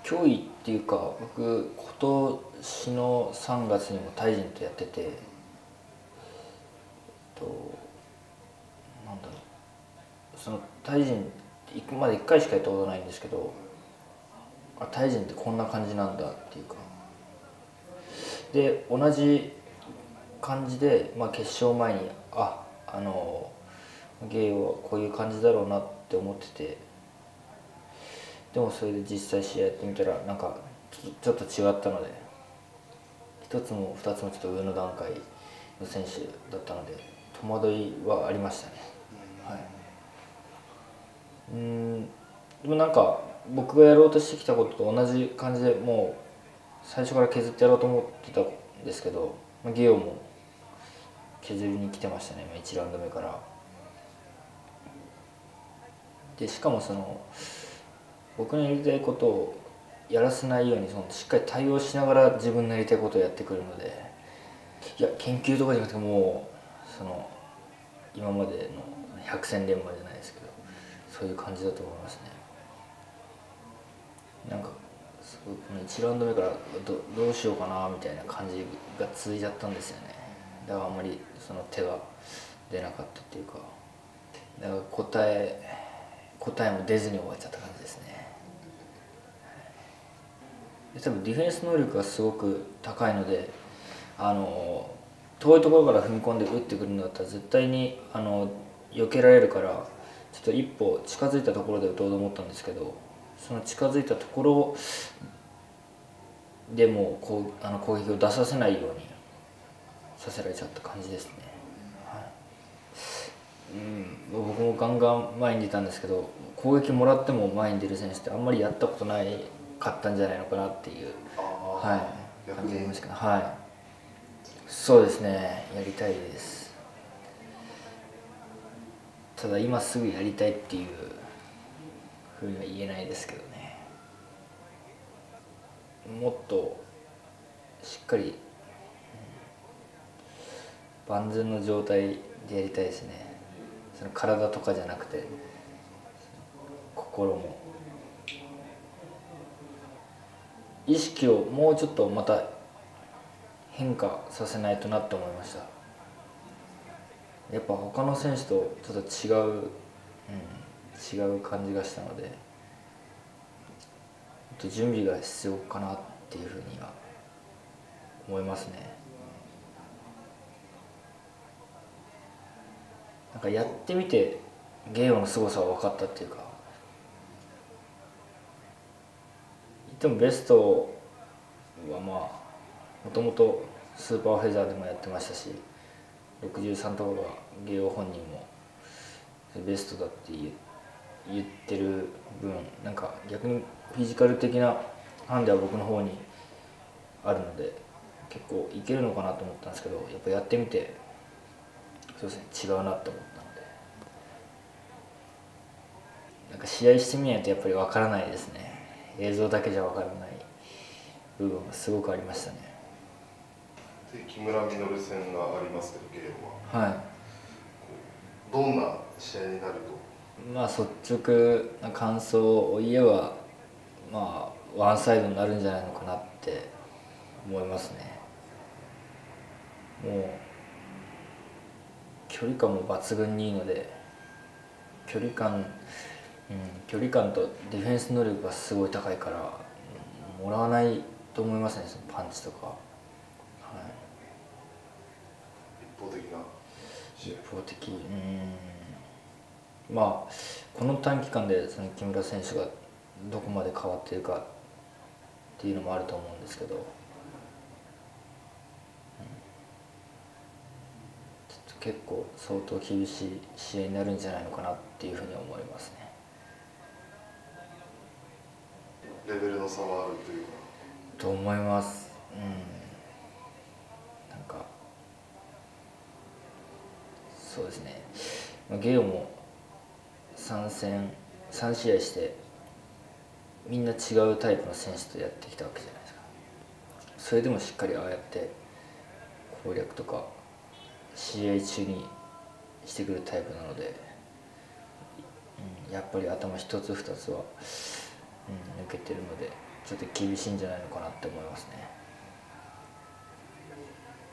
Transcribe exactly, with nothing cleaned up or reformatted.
脅威っていうか、僕今年のさんがつにもタイ人とやってて、えっとなんだろう、そのタイ人行くまでいっかいしかやったことないんですけど、あ、タイ人ってこんな感じなんだっていうか、で同じ感じで、まあ、決勝前にああのゲイはこういう感じだろうなって思ってて、でもそれで実際試合やってみたらなんかちょっと違ったので、一つも二つもちょっと上の段階の選手だったので戸惑いはありましたね。はい、うーんでもなんか僕がやろうとしてきたことと同じ感じで、もう最初から削ってやろうと思ってたんですけど、まあ、ゲオも削りに来てましたね、いちラウンド目から。でしかもその僕のやりたいことをやらせないように、そのしっかり対応しながら自分のやりたいことをやってくるので、いや研究とかじゃなくて、もうその今までの百戦錬磨じゃないですけど、そういう感じだと思いますね。なんかすごいこのいちラウンド目から ど, どうしようかなみたいな感じが続いちゃったんですよね。だからあんまりその手が出なかったっていうか、だから答え答えも出ずに終わっちゃった感じですね。で多分ディフェンス能力がすごく高いので、あの遠いところから踏み込んで打ってくるんだったら絶対にあの避けられるから、ちょっと一歩近づいたところで打とうと思ったんですけど、その近づいたところでもこうあの攻撃を出させないようにさせられちゃった感じですね。はい、うん、僕もガンガン前に出たんですけど、攻撃もらっても前に出る選手ってあんまりやったことないかったんじゃないのかなっていう、はい、感じがありますけど、はい、そうですね、やりたいです。ただ今すぐやりたいっていうふうには言えないですけどね。もっとしっかり万全の状態でやりたいですね。その体とかじゃなくて心も、意識をもうちょっとまた変化させないとなって思いました。やっぱ他の選手とちょっと違う、うん、違う感じがしたので、と準備が必要かなっていうふうには思いますね。なんかやってみてゲームの凄さは分かったっていうか、言ってもベストはまあもともとスーパーフェザーでもやってましたし、ろくじゅうさんとかがゲオ本人もベストだって言ってる分、なんか逆にフィジカル的なハンデは僕の方にあるので結構いけるのかなと思ったんですけど、やっぱやってみてそうですね、違うなって思ったので、なんか試合してみないとやっぱり分からないですね。映像だけじゃ分からない部分がすごくありましたね。 木村稔戦がありますけど、ゲームは、 はい、 どんな試合になると。 まあ率直な感想を言えば、まあワンサイドになるんじゃないのかなって思いますね。もう距離感も抜群にいいので、距離感、うん、距離感とディフェンス能力がすごい高いから、もらわないと思いますね、そのパンチとか。はい、 一方的な試合。 一方的、うん、まあこの短期間でその木村選手がどこまで変わっているかっていうのもあると思うんですけど、うん、ちょっと結構相当厳しい試合になるんじゃないのかなっていうふうに思いますね。 レベルの差はあるというか。 と思います。うん、なんかそうですね、ゲオもさん戦さん試合してみんな違うタイプの選手とやってきたわけじゃないですか。それでもしっかりああやって攻略とか試合中にしてくるタイプなので、うん、やっぱり頭一つ二つは、うん、抜けてるので、 ちょっと厳しいんじゃないのかなって思いますね。